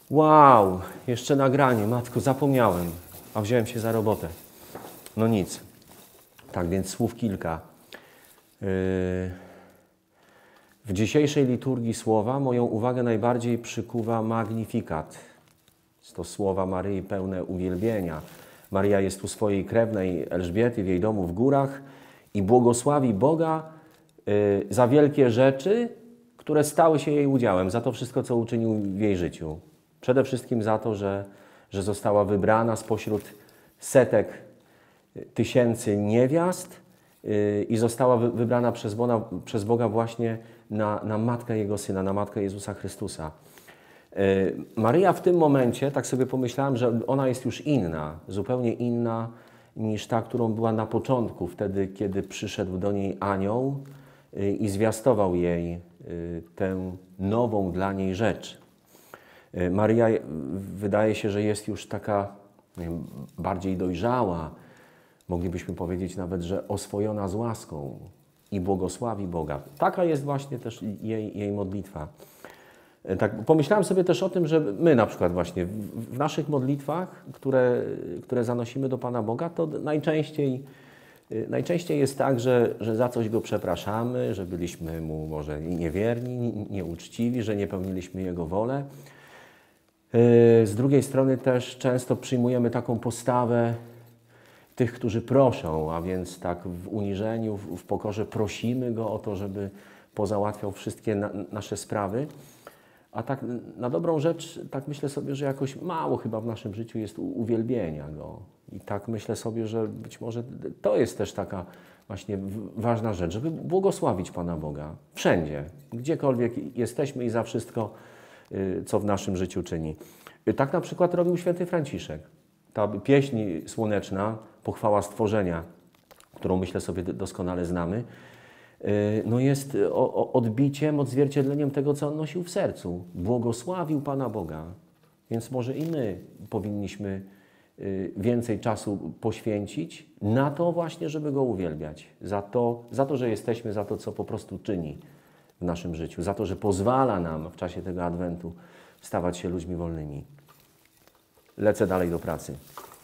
Wow, jeszcze nagranie, matko, zapomniałem, a wziąłem się za robotę. No nic. Tak więc słów kilka. W dzisiejszej liturgii słowa moją uwagę najbardziej przykuwa Magnificat. To słowa Maryi pełne uwielbienia. Maryja jest u swojej krewnej Elżbiety w jej domu w górach i błogosławi Boga za wielkie rzeczy, które stały się jej udziałem, za to wszystko, co uczynił w jej życiu. Przede wszystkim za to, że została wybrana spośród setek tysięcy niewiast i została wybrana przez Boga właśnie na matkę Jego Syna, na matkę Jezusa Chrystusa. Maryja w tym momencie, tak sobie pomyślałem, że ona jest już inna, zupełnie inna niż ta, którą była na początku, wtedy, kiedy przyszedł do niej anioł i zwiastował jej tę nową dla niej rzecz. Maryja wydaje się, że jest już taka, nie wiem, bardziej dojrzała, moglibyśmy powiedzieć nawet, że oswojona z łaską i błogosławi Boga. Taka jest właśnie też jej modlitwa. Tak, pomyślałem sobie też o tym, że my na przykład właśnie w naszych modlitwach, które zanosimy do Pana Boga, to najczęściej jest tak, że za coś Go przepraszamy, że byliśmy Mu może niewierni, nieuczciwi, że nie pełniliśmy Jego wolę. Z drugiej strony też często przyjmujemy taką postawę tych, którzy proszą, a więc tak w uniżeniu, w pokorze prosimy Go o to, żeby pozałatwiał wszystkie nasze sprawy. A tak na dobrą rzecz, tak myślę sobie, że jakoś mało chyba w naszym życiu jest uwielbienia Go. I tak myślę sobie, że być może to jest też taka właśnie ważna rzecz, żeby błogosławić Pana Boga wszędzie, gdziekolwiek jesteśmy i za wszystko, co w naszym życiu czyni. Tak na przykład robił święty Franciszek. Ta pieśń słoneczna, pochwała stworzenia, którą myślę sobie doskonale znamy, no jest odbiciem, odzwierciedleniem tego, co on nosił w sercu. Błogosławił Pana Boga. Więc może i my powinniśmy więcej czasu poświęcić na to właśnie, żeby Go uwielbiać. Za to, że jesteśmy, za to, co po prostu czyni w naszym życiu. Za to, że pozwala nam w czasie tego Adwentu stawać się ludźmi wolnymi. Lecę dalej do pracy.